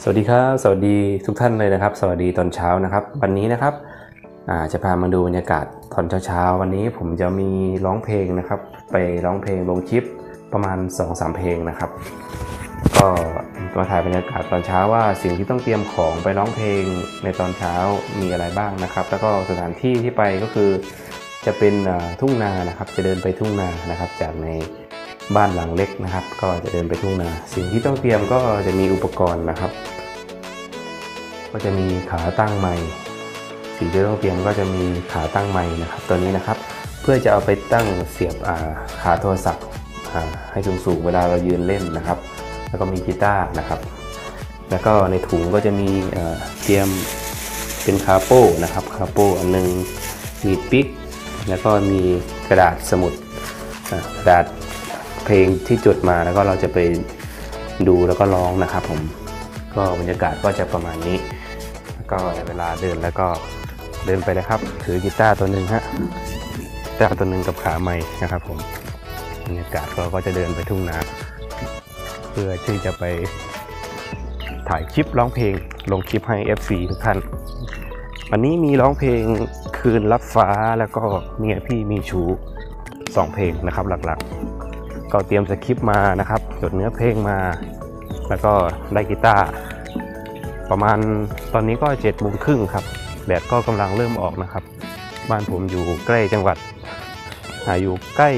สวัสดีครับสวัสดีทุกท่านเลยนะครับสวัสดีตอนเช้านะครับวันนี้นะครับจะพามาดูบรรยากาศตอนเช้าวันนี้ผมจะมีร้องเพลงนะครับไปร้องเพลงลงคลิปประมาณ 2-3 เพลงนะครับก็มาถ่ายบรรยากาศตอนเช้าว่าสิ่งที่ต้องเตรียมของไปร้องเพลงในตอนเช้ามีอะไรบ้างนะครับแล้วก็สถานที่ที่ไปก็คือจะเป็นทุ่งนานะครับจะเดินไปทุ่งนานะครับจากในบ้านหลังเล็กนะครับก็จะเดินไปทุ่งนาสิ่งที่ต้องเตรียมก็จะมีอุปกรณ์นะครับก็จะมีขาตั้งไมค์สิ่งที่ต้องเตรียมก็จะมีขาตั้งไมค์นะครับตัวนี้นะครับเพื่อจะเอาไปตั้งเสียบขาโทรศัพท์ให้สูงๆเวลาเรายืนเล่นนะครับแล้วก็มีกีตาร์นะครับแล้วก็ในถุงก็จะมีเตรียมเป็นคาโป้นะครับคาโป้อันนึงมีปิ๊กแล้วก็มีกระดาษสมุดกระดาษเพลงที่จดมาแล้วก็เราจะไปดูแล้วก็ร้องนะครับผมก็บรรยากาศก็จะประมาณนี้แล้วก็เวลาเดินแล้วก็เดินไปนะครับถือกีตาร์ตัวหนึ่งฮะกีตาร์ตัวหนึ่งกับขาไมค์นะครับผมบรรยากาศเราก็จะเดินไปทุ่งนาเพื่อที่จะไปถ่ายคลิปร้องเพลงลงคลิปให้ FC ทุกท่านวันนี้มีร้องเพลงคืนรับฟ้าแล้วก็เมียพี่มีชู2เพลงนะครับหลักๆก็เตรียมสคริปต์มานะครับจดเนื้อเพลงมาแล้วก็ได้กีตาร์ประมาณตอนนี้ก็7:30ครับแดดก็กำลังเริ่มออกนะครับบ้านผมอยู่ใกล้จังหวัดอยู่ใกล้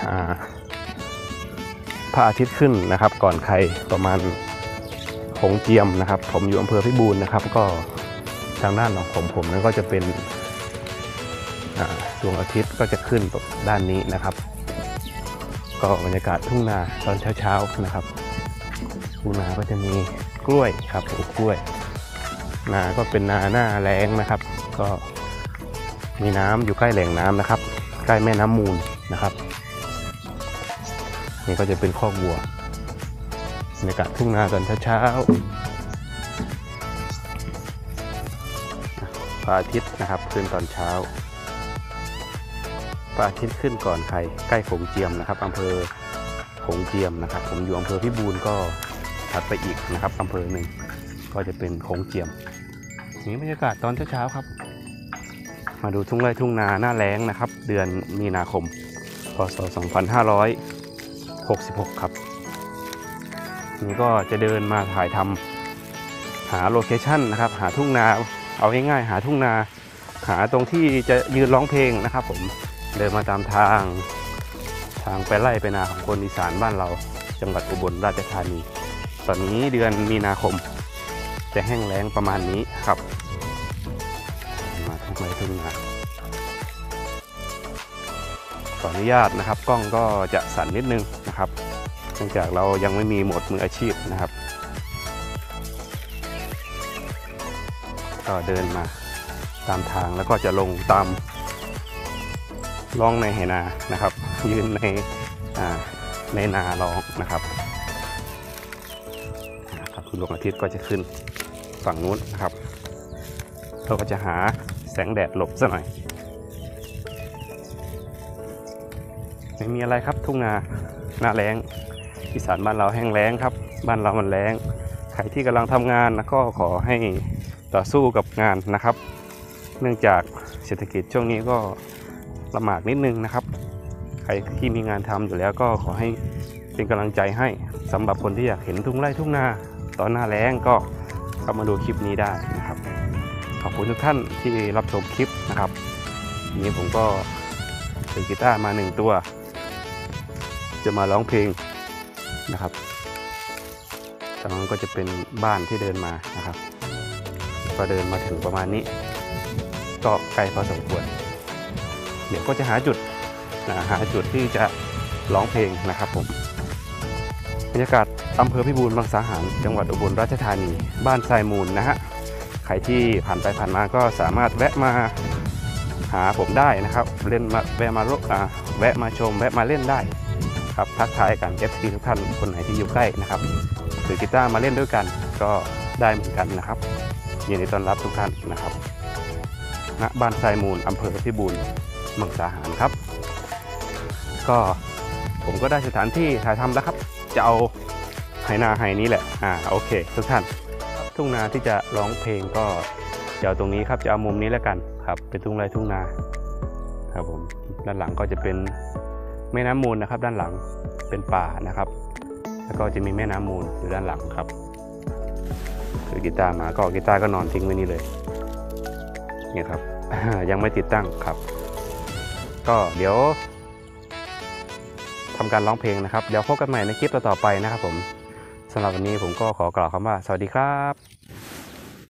พระอาทิตย์ขึ้นนะครับก่อนใครประมาณโขงเจียมนะครับผมอยู่อำเภอพิบูลนะครับก็ทางด้านของผมนั้นก็จะเป็นดวงอาทิตย์ก็จะขึ้นด้านนี้นะครับก็บรรยากาศทุ่งนาตอนเช้าๆนะครับทุ่งนาก็จะมีกล้วยครับปลูกกล้วยนาก็เป็นนาหน้าแล้งนะครับก็มีน้ำอยู่ใกล้แหล่งน้ำนะครับใกล้แม่น้ำมูลนะครับนี่ก็จะเป็นคอกวัวบรรยากาศทุ่งนาตอนเช้าพระอาทิตย์นะครับขึ้นตอนเช้าพระอาทิตย์ขึ้นก่อนใครใกล้โขงเจียมนะครับอำเภอโขงเจียมนะครับผมอยู่อำเภอพิบูลก็ถัดไปอีกนะครับอำเภอหนึ่งก็จะเป็นโขงเจียมนี่บรรยากาศตอนเช้าครับมาดูทุ่งไร่ทุ่งนาหน้าแล้งนะครับเดือนมีนาคมพศ2566ครับนี่ก็จะเดินมาถ่ายทำหาโลเคชั่นนะครับหาทุ่งนาเอาง่ายๆหาทุ่งนาหาตรงที่จะยืนร้องเพลงนะครับผมเดินมาตามทางไปไร่ไปนาของคนอีสานบ้านเราจังหวัดอุบลราชธานีตอนนี้เดือนมีนาคมจะแห้งแล้งประมาณนี้ครับมาทุ่งไร่ทุ่งนาขออนุญาตนะครับกล้องก็จะสั่นนิดนึงนะครับเนื่องจากเรายังไม่มีโหมดมืออาชีพนะครับก็เดินมาตามทางแล้วก็จะลงตามร้องในไหนานะครับยืนในนาร้องนะครับดวงอาทิตย์ก็จะขึ้นฝั่งนู้นนะครับเราก็จะหาแสงแดดหลบซะหน่อยไม่มีอะไรครับทุ่งนาหน้าแล้งอีสานบ้านเราแห้งแล้งครับบ้านเรามันแล้งใครที่กำลังทำงานนะก็ขอให้ต่อสู้กับงานนะครับเนื่องจากเศรษฐกิจช่วงนี้ก็ลำบากนิดนึงนะครับใครที่มีงานทำอยู่แล้วก็ขอให้เป็นกำลังใจให้สำหรับคนที่อยากเห็นทุ่งไร่ทุ่งนาตอนหน้าแล้งก็เข้ามาดูคลิปนี้ได้นะครับขอบคุณทุกท่านที่รับชมคลิปนะครับนี้ผมก็ถือกีตาร์มา1ตัวจะมาร้องเพลงนะครับตรงนั้นก็จะเป็นบ้านที่เดินมานะครับก็เดินมาถึงประมาณนี้ก็ไกลพอสมควรเดี๋ยวก็จะหาจุดที่จะร้องเพลงนะครับผมบรรยากาศอำเภอพิบูลมังสาหารจังหวัดอุบลราชธานีบ้านทรายมูลนะฮะใครที่ผ่านไปผ่านมาก็สามารถแวะมาหาผมได้นะครับเล่นมาแวะมาชมแวะมาเล่นได้ครับทักทายกัน FC ทุกท่านคนไหนที่อยู่ใกล้นะครับถือกีตาร์มาเล่นด้วยกันก็ได้เหมือนกันนะครับยินดีต้อนรับทุกท่านนะครับณบ้านทรายมูลอำเภอพิบูลมังสาหารครับก็ผมก็ได้สถานที่ถ่ายทำแล้วครับจะเอาไหนาไหนี้แหละโอเคทุกท่านทุ่งนาที่จะร้องเพลงก็จะเอาตรงนี้ครับจะเอามุมนี้แล้วกันครับเป็นทุ่งไร่ทุ่งนาครับผมด้านหลังก็จะเป็นแม่น้ำมูลนะครับด้านหลังเป็นป่านะครับแล้วก็จะมีแม่น้ำมูลอยู่ด้านหลังครับคือกีตาร์มาก็กีตาร์ก็นอนทิ้งไว้นี่เลยเนี่ยครับ ยังไม่ติดตั้งครับก็เดี๋ยวทำการร้องเพลงนะครับเดี๋ยวพบกันใหม่ในคลิปต่อๆไปนะครับผมสำหรับวันนี้ผมก็ขอกล่าวคำว่าสวัสดีครับ